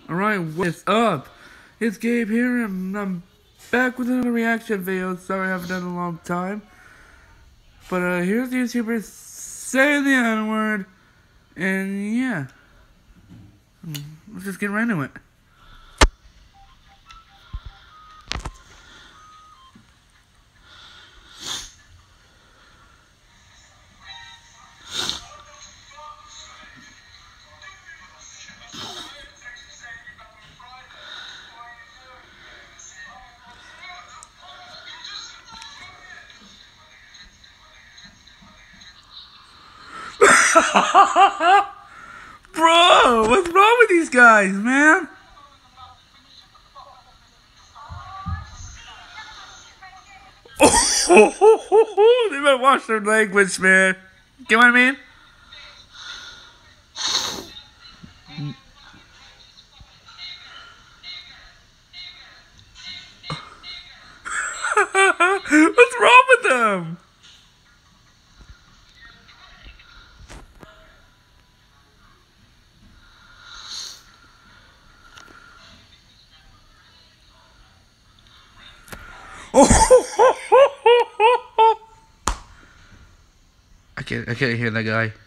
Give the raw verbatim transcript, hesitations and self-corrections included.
Alright, what's up? It's Gabe here, and I'm back with another reaction video. Sorry I haven't done it in a long time. But uh, here's the YouTuber saying the N-word, and yeah. Let's just get right into it. Bro, what's wrong with these guys, man? Oh, they better watch their language, man. Get what I mean? What's wrong with them? I can't. I can't hear that guy.